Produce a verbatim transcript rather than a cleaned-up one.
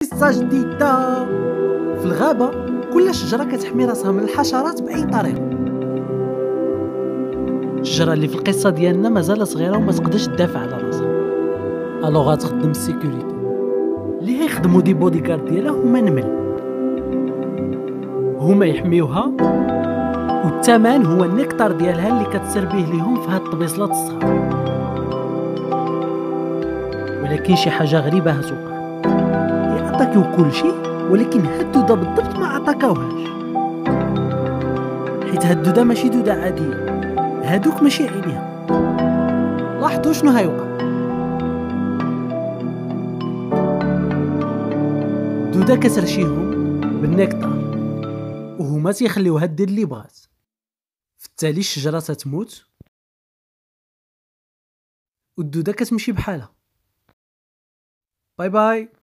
قصة جديدة. في الغابة كل شجرة كتحمي راسها من الحشرات بأي طريقة. الشجرة اللي في القصة ديالنا مازال صغيرة وما تقدرش تدافع على راسها، الوغ غتخدم السيكوريتي. اللي هيخدموا دي بودي كارد ديالها هما نمل، هما يحميوها، والثمن هو النكتار ديالها اللي كتسربيه ليهم في هاد الطبيصلات الصغار. ولكن شي حاجة غريبة هتوقع، هي عطاكيو كلشي ولكن هاد الدودة بالضبط ما عطاكاوهاش، حيت هاد الدودة ماشي دودة عادية، هادوك ماشي عينيها. لاحظوا شنو هيوقع. الدودة كترشيهم بالنكتار وهما تيخليوها دير اللي بغات، في التالي الشجرة تتموت والدودة كتمشي بحالها. باي باي.